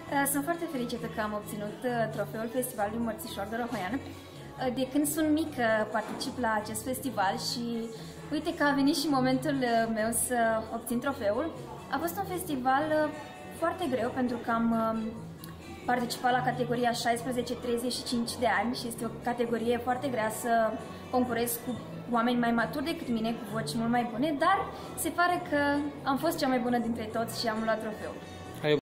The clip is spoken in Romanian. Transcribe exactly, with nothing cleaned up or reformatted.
Sunt foarte fericită că am obținut trofeul Festivalului Mărțișor Dorohoian. De când sunt mică particip la acest festival și uite că a venit și momentul meu să obțin trofeul. A fost un festival foarte greu pentru că am participat la categoria șaisprezece treizeci și cinci de ani și este o categorie foarte grea să concurez cu oameni mai maturi decât mine, cu voci mult mai bune, dar se pare că am fost cea mai bună dintre toți și am luat trofeul.